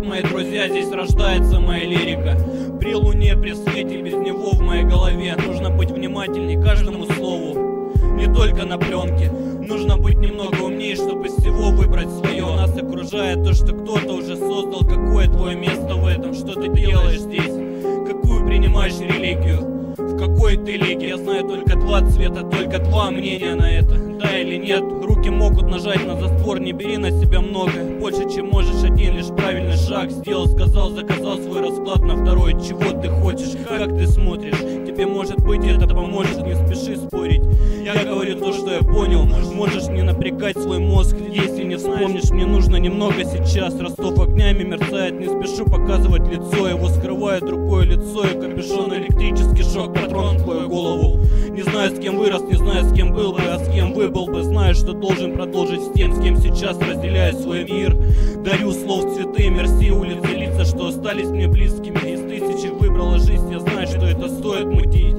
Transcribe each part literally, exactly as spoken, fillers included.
тут мои друзья, здесь рождается моя лирика. При луне, при свете, без него в моей голове. Нужно быть внимательней каждому слову, не только на пленке. Нужно быть немного умнее, чтобы из всего выбрать свое. Нас окружает то, что кто-то уже создал. Какое твое место в этом? Что ты делаешь здесь? Какую принимаешь религию? В какой ты лиге? Я знаю только два цвета, только два мнения на это. Да или нет? Руки могут нажать на затвор. Не бери на себя много, больше, чем можешь. Один лишь правильный шаг сделал, сказал, заказал свой расклад на второй. Чего ты хочешь? Как ты смотришь? Тебе, может быть, это поможет. Не спеши спорить. Я говорю то, что я понял. Можешь не напрягать свой мозг, если не вспомнишь. Мне нужно немного сейчас. Ростов огнями мерцает. Не спешу показывать лицо. Его скрывает другое лицо и капюшон. Электрический шок, патрон в твою голову. Не знаю, с кем вырос, не знаю, с кем был бы, а с кем выбыл бы. Знаю, что должен продолжить с тем, с кем сейчас разделяю свой мир. Дарю слов цветы, мерси, улицы, лица, что остались мне близкими. Из тысячи выбрала жизнь, я знаю, что это стоит мутить.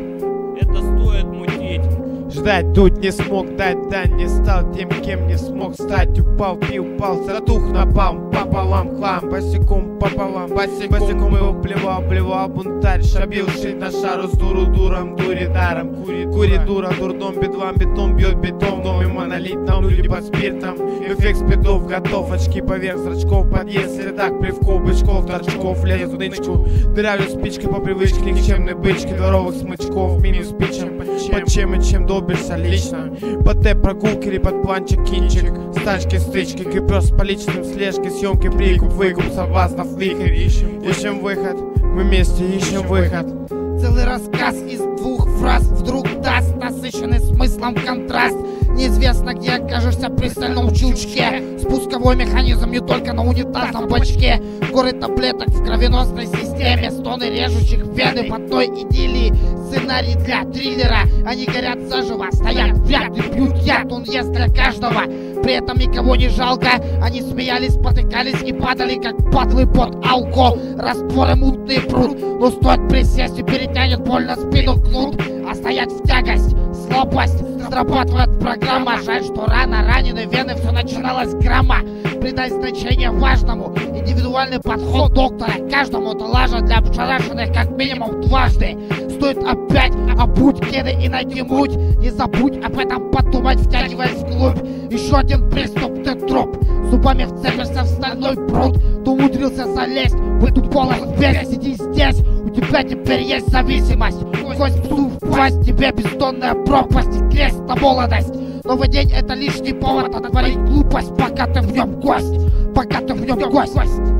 Это стоит мутить. Ждать тут не смог, дать дань не стал тем, кем не смог стать. Упал, пил, пал, затух напалм, пополам хлам, босиком пополам, босиком его плевал, плевал бунтарь, шабил шить на шару с дуру дуром, дури даром, кури, кури дура, дурдом, бедлам, бетон бьет бетон, в доме монолитном, люди под спиртом, эффект спидов готов, очки поверх зрачков, подъезд, следак, плевков, бычков, торчков, лезу в нычку, дырявлю спичкой по привычке, никчемной бычки, дворовых смычков, минус пичем, под чем и чем добишься лично, под Т прогулки или под планчик кинчик, стачки, стычки, крепеж по личным слежки, съемки, прикуп, выкуп, соблазнов, вихрь, ищем, ищем выход, мы вместе ищем выход. Целый рассказ из двух фраз вдруг даст насыщенный смыслом контраст. Неизвестно, где окажешься при стальном щелчке. Спусковой механизм не только на унитазном бачке. Горы таблеток в кровеносной системе, стоны режущих вены в одной идиллии. Сценарий для триллера. Они горят заживо, стоят в ряд и пьют яд. Он ест для каждого, при этом никого не жалко. Они смеялись, потыкались и падали, как падлы под алко. Растворы мутный пруд, но стоит присесть и перетянет больно спину кнут. А стоять в тягость, слабость, срабатывает программа. Жаль, что рано ранены вены, все начиналось с грамма. Придай значение важному, индивидуальный подход доктора. Каждому-то лажа для обшарашенных как минимум дважды. Стоит опять обуть кеды и найти муть. Не забудь об этом подумать, втягиваясь вглубь. Еще один приступ, ты труп. Зубами вцепишься в стальной пруд. Ты умудрился залезть в эту полость без. Сиди здесь, у тебя теперь есть зависимость. Кость псу впасть, тебе бездонная пропасть и крест на молодость. Новый день — это лишний повод отворить глупость, пока ты в нем гость. Пока ты в нем гость.